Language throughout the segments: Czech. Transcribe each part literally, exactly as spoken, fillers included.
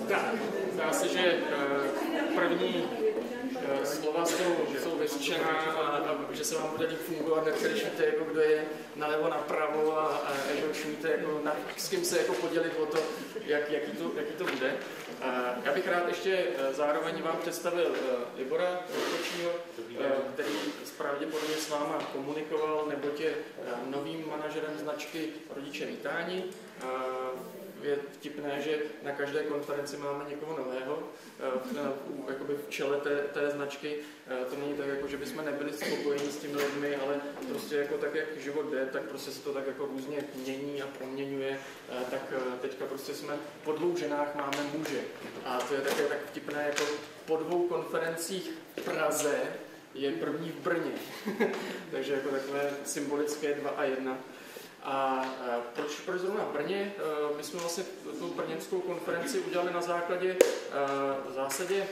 Tak, zdá se, že první slova jsou, jsou vyřčená a, a že se vám bude líp fungovat, když víte, jako kdo je nalevo, napravo a, a, a že už víte, jako, na, s kým se jako podělit o to, jak, jaký, to, jaký to bude. A já bych rád ještě zároveň vám představil Libora Kočího, který pravděpodobně s váma komunikoval, neboť je novým manažerem značky Rodiče vítání. Je vtipné, že na každé konferenci máme někoho nového jakoby v čele té, té značky. To není tak, jako, že bychom nebyli spokojeni s těmi lidmi, ale prostě jako tak, jak život jde, tak prostě se to tak jako různě mění a proměňuje. Tak teďka prostě jsme po dvou ženách máme muže. A to je také tak vtipné, jako po dvou konferencích v Praze je první v Brně. Takže jako takové symbolické dva a jedna. A proč, proč zrovna v Brně? My jsme vlastně tu brněnskou konferenci udělali na základě v zásadě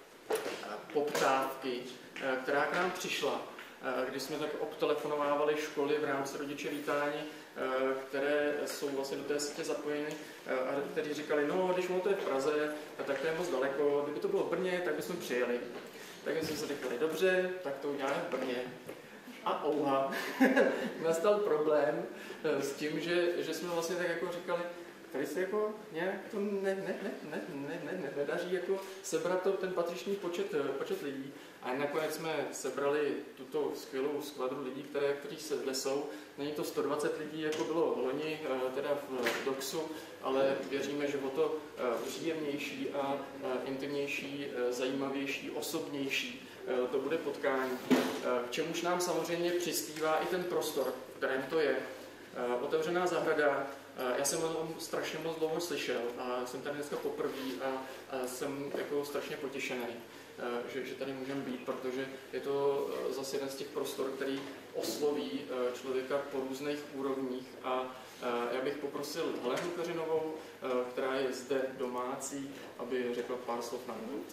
poptávky, která k nám přišla, když jsme tak obtelefonovávali školy v rámci Rodiče vítání, které jsou vlastně do té sítě zapojeny a kteří říkali, no, když ono to je v Praze, tak to je moc daleko, kdyby to bylo v Brně, tak bychom přijeli. Tak jsme se říkali, dobře, tak to uděláme v Brně. A ouha, nastal problém s tím, že, že jsme vlastně tak jako říkali, tady se jako nějak to ne, ne, ne, ne, ne, ne, ne, nedaří jako sebrat to, ten patřičný počet, počet lidí. A nakonec jsme sebrali tuto skvělou skvadru lidí, které, kteří se jsou. Není to sto dvacet lidí, jako bylo loni, teda v Doxu, ale věříme, že o to příjemnější a intimnější, zajímavější, osobnější to bude potkání. K čemuž nám samozřejmě přispívá i ten prostor, v kterém to je. Otevřená zahrada. Já jsem o tom strašně moc dlouho slyšel a jsem tady dneska poprvé a, a jsem jako strašně potěšený, že, že tady můžeme být, protože je to zase jeden z těch prostor, který osloví člověka po různých úrovních. A já bych poprosil Helenu Kařinovou, která je zde domácí, aby řekla pár slov na úvod.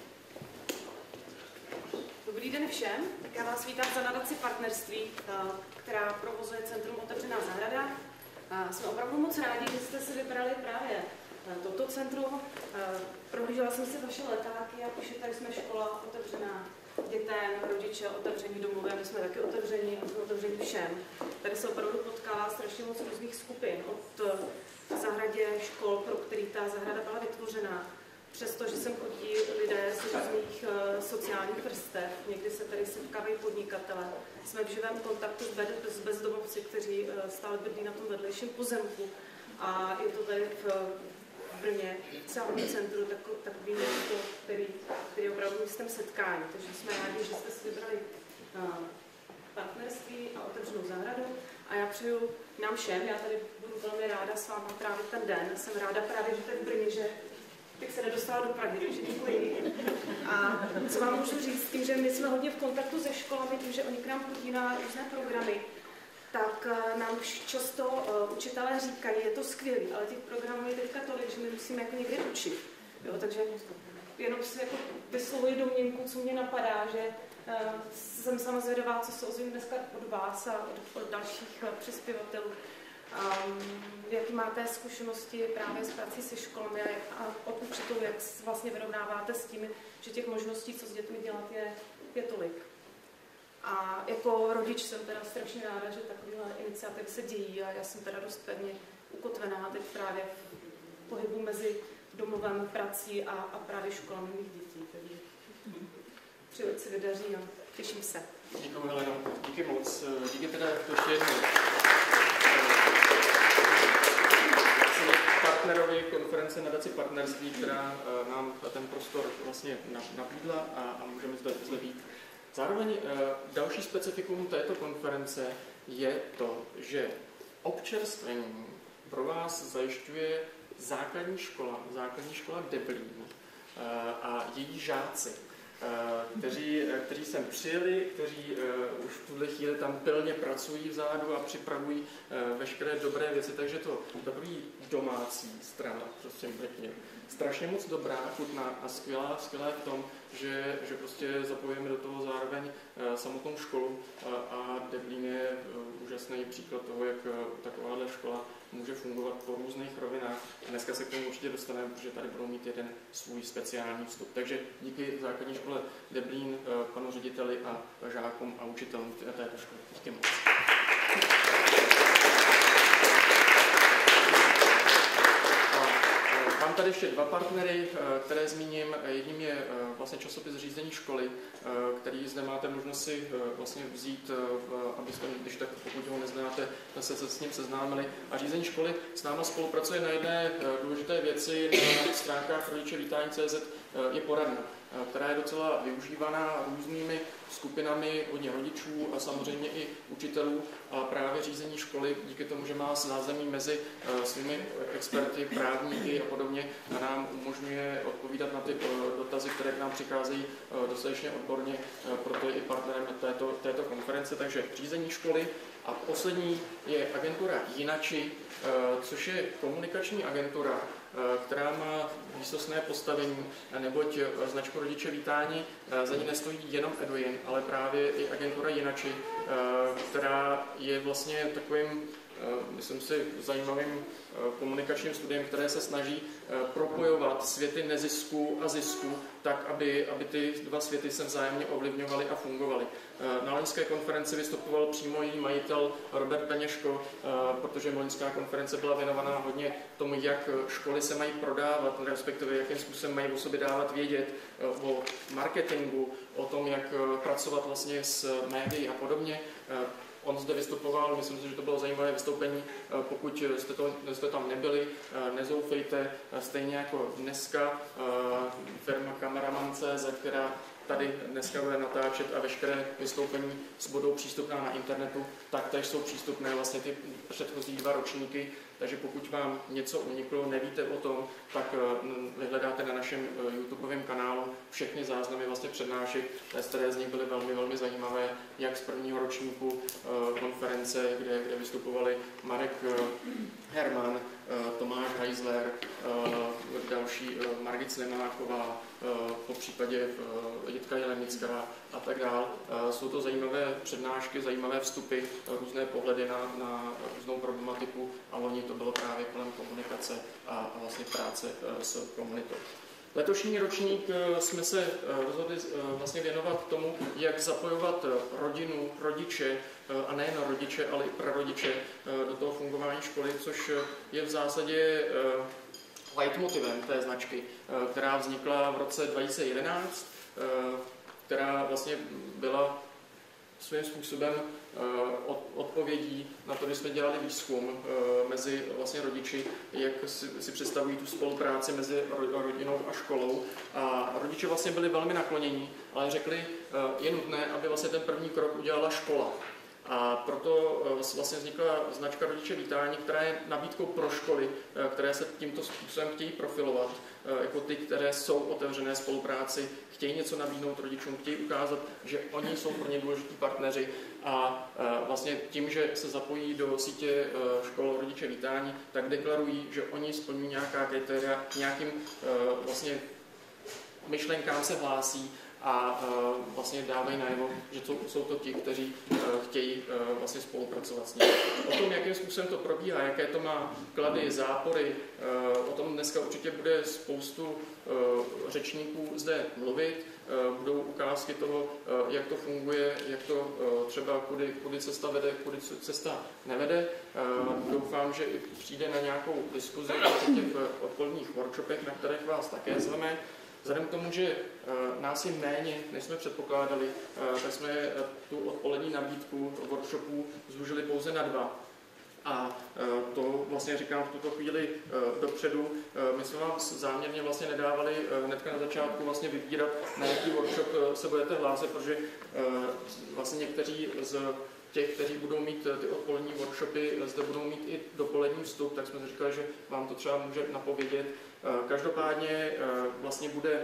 Dobrý den všem, tak já vás vítám za nadaci Partnerství, která provozuje Centrum Otevřená zahrada. Jsme opravdu moc rádi, že jste si vybrali právě toto centrum. Prohlížela jsem si vaše letáky a píše, tady jsme škola otevřená dětem, rodiče otevření domovy, my jsme taky otevření a jsme otevření všem. Tady se opravdu potkává strašně moc různých skupin, od zahradě škol, pro který ta zahrada byla vytvořena, přestože sem chodí lidé z různých uh, sociálních vrstev, někdy se tady setkávají podnikatele. Jsme v živém kontaktu s, bez, s bezdomovci, kteří uh, stále bydlí na tom vedlejším pozemku. A je to tady v, v Brně, v celém centru, tak, takový místo, který, který je opravdu místem setkání. Takže jsme rádi, že jste si vybrali uh, partnerství a otevřenou zahradu. A já přeju nám všem, já tady budu velmi ráda s váma trávit ten den. Jsem ráda právě, že tady v Brně, že bych se nedostala do Prahy, takže děkuji. A co vám můžu říct, tím, že my jsme hodně v kontaktu se školami, tím, že oni k nám chodí na různé programy, tak nám často uh, učitelé říkají, je to skvělý, ale těch programů je teďka tolik, že my musíme jako někde učit. Jo, takže jenom si jako vyslovuji domněnku, co mě napadá, že uh, jsem sama zvědavá, co se ozvím dneska od vás a od, od dalších uh, přispěvatelů. Um, jaký máte zkušenosti právě s prací se školami a od učitelů, jak vlastně vyrovnáváte s tím, že těch možností, co s dětmi dělat, je, je tolik. A jako rodič jsem teda strašně ráda, že takovéhle iniciativy se dějí a já jsem teda dost pevně ukotvená teď právě v pohybu mezi domovem, prací a, a právě školami mých dětí. Takže přeju, se vydaří a těším se. Děkuji, Heleno. Díky moc. Díky teda ještě jednou partnerovi konference nadaci Partnerství, která nám ten prostor vlastně nabídla a, a můžeme zde, zde být. Zároveň další specifikum této konference je to, že občerstvení pro vás zajišťuje základní škola, základní škola Deblín a její žáci, kteří, kteří sem přijeli, kteří uh, už v tuhle chvíli tam pilně pracují vzadu a připravují uh, veškeré dobré věci, takže to takový domácí strana, prostě pěkně. Strašně moc dobrá, chutná a skvělá, skvělá v tom, že, že prostě zapojíme do toho zároveň uh, samotnou školu uh, a Deblín je uh, úžasný příklad toho, jak uh, takováhle škola může fungovat po různých rovinách. A dneska se k tomu určitě dostaneme, protože tady budou mít jeden svůj speciální vstup. Takže díky základní škole Deblín, panu řediteli a žákům a učitelům této školy. Díky moc. Mám tady ještě dva partnery, které zmíním. Jedním je vlastně časopis Řízení školy, který zde máte možnost si vlastně vzít, abyste, když tak pokud ho neznáte, se, se s ním seznámili. A Řízení školy s náma spolupracuje na jedné důležité věci na stránkách rodiče vítání tečka cé zet je poradna, která je docela využívaná různými skupinami, hodně rodičů a samozřejmě i učitelů. A právě Řízení školy, díky tomu, že má zázemí mezi svými experty, právníky a podobně, a nám umožňuje odpovídat na ty dotazy, které k nám přicházejí dostatečně odborně, proto je i partnerem této, této konference. Takže Řízení školy. A poslední je agentura Jinači, což je komunikační agentura, která má výsostné postavení, neboť značku Rodiče vítání za ní nestojí jenom Edwin, ale právě i agentura Jinači, která je vlastně takovým, myslím si, zajímavým komunikačním studiem, které se snaží propojovat světy nezisku a zisku tak, aby, aby ty dva světy se vzájemně ovlivňovaly a fungovaly. Na loňské konferenci vystupoval přímo její majitel Robert Peněžko, protože loňská konference byla věnovaná hodně tomu, jak školy se mají prodávat, respektive jakým způsobem mají o sobě dávat vědět, o marketingu, o tom, jak pracovat vlastně s médií a podobně. On zde vystupoval, myslím si, že to bylo zajímavé vystoupení. Pokud jste, to, jste tam nebyli, nezoufejte. Stejně jako dneska firma Kameraman tečka cé zet, která tady dneska bude natáčet a veškeré vystoupení budou přístupná na internetu, tak též jsou přístupné vlastně ty předchozí dva ročníky. Takže pokud vám něco uniklo, nevíte o tom, tak vyhledáte na našem YouTubeovém kanálu všechny záznamy vlastně přednášek, které z nich byly velmi, velmi zajímavé, jak z prvního ročníku konference, kde, kde vystupovali Marek Herman, Tomáš Heisler, další Margit Slimáková, po případě Jitka Jelenická a tak dále. Jsou to zajímavé přednášky, zajímavé vstupy, různé pohledy na, na různou problematiku a loni to bylo právě kolem komunikace a, a vlastně práce s komunitou. Letošní ročník jsme se rozhodli vlastně věnovat tomu, jak zapojovat rodinu, rodiče, a nejen rodiče, ale i prarodiče do toho fungování školy, což je v zásadě leitmotivem té značky, která vznikla v roce dva tisíce jedenáct, která vlastně byla svým způsobem odpovědí na to, když jsme dělali výzkum mezi vlastně rodiči, jak si, si představují tu spolupráci mezi rodinou a školou. A rodiče vlastně byli velmi naklonění, ale řekli, je nutné, aby vlastně ten první krok udělala škola. A proto vlastně vznikla značka Rodiče vítání, která je nabídkou pro školy, které se tímto způsobem chtějí profilovat, jako ty, které jsou otevřené spolupráci, chtějí něco nabídnout rodičům, chtějí ukázat, že oni jsou pro ně důležití partneři a vlastně tím, že se zapojí do sítě škol Rodiče vítání, tak deklarují, že oni splňují nějaká kritéria, nějakým vlastně myšlenkám se hlásí a uh, vlastně dávají najevo, že to, jsou to ti, kteří uh, chtějí uh, vlastně spolupracovat s nimi. O tom, jakým způsobem to probíhá, jaké to má klady, zápory, uh, o tom dneska určitě bude spoustu uh, řečníků zde mluvit. Uh, budou ukázky toho, uh, jak to funguje, jak to uh, třeba kudy, kudy cesta vede, kudy cesta nevede. Uh, doufám, že i přijde na nějakou diskuzi o těch odpoledních workshopech, na kterých vás také zveme. Vzhledem k tomu, že uh, nás je méně, než jsme předpokládali, uh, tak jsme uh, tu odpolední nabídku workshopů zúžili pouze na dva. A uh, to vlastně říkám v tuto chvíli uh, dopředu. Uh, my jsme vám záměrně vlastně nedávali uh, hnedka na začátku vlastně vybírat, na jaký workshop uh, se budete hlásit, protože uh, vlastně někteří z těch, kteří budou mít ty odpolední workshopy, zde budou mít i dopolední vstup, tak jsme si říkali, že vám to třeba může napovědět. Každopádně vlastně bude,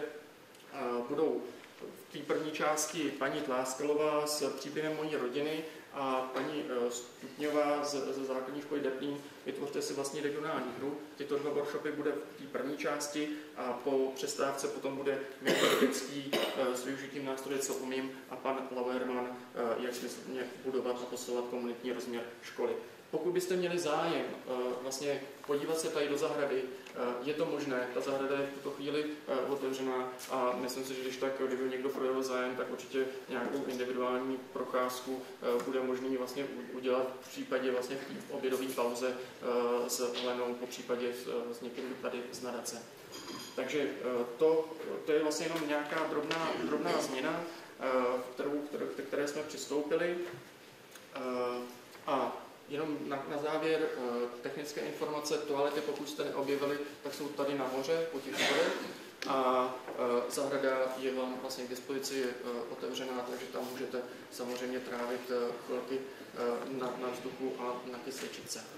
budou v té první části paní Tláskalová s příběhem mojí rodiny a paní Stupňová ze základní školy Deplín. Vytvořte si vlastní regionální hru. Tyto dva workshopy bude v té první části a po přestávce potom bude Michal Dětský s využitím nástroje Co umím a pan Lauerman, jak smyslně budovat a posilovat komunitní rozměr školy. Pokud byste měli zájem vlastně podívat se tady do zahrady, je to možné, ta zahrada je v tuto chvíli otevřená a myslím si, že když tak, kdyby někdo projevil zájem, tak určitě nějakou individuální procházku bude možný vlastně udělat v případě vlastně v obědové pauze s Helenou, po případě s někým tady z nadace. Takže to, to je vlastně jenom nějaká drobná, drobná změna, kterou, které jsme přistoupili. A jenom na, na závěr technické informace, toalety, pokud jste neobjevili, tak jsou tady nahoře po těch schodech a zahrada je vám vlastně k dispozici, je otevřená, takže tam můžete samozřejmě trávit chvilky na, na vzduchu a na kysličice.